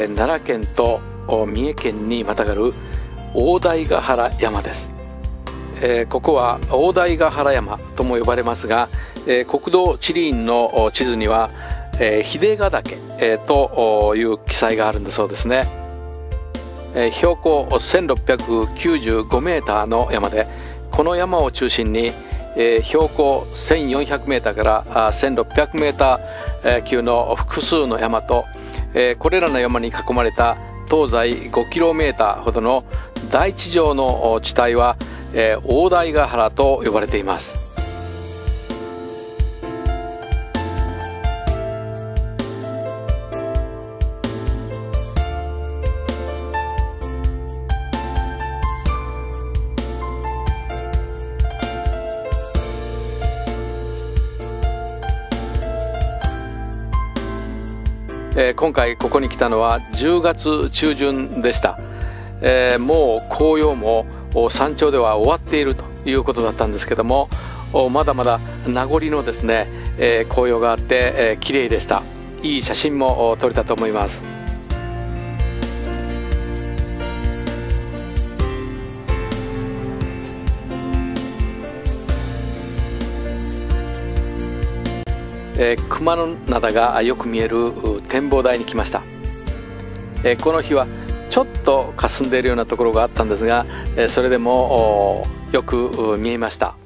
奈良県と三重県にまたがる大台ヶ原山です。ここは大台ヶ原山とも呼ばれますが、国土地理院の地図には秀ヶ岳という記載があるんだそうですね。標高1695メーターの山で、この山を中心に標高1400メーターから1600メーター級の複数の山と、これらの山に囲まれた東西5キロメーターほどの大地上の地帯は大台ヶ原と呼ばれています。今回ここに来たのは10月中旬でした。もう紅葉も山頂では終わっているということだったんですけども、まだまだ名残のですね、紅葉があって綺麗でした。いい写真も撮れたと思います。熊野灘がよく見える展望台に来ました。この日はちょっと霞んでいるようなところがあったんですが、それでもよく見えました。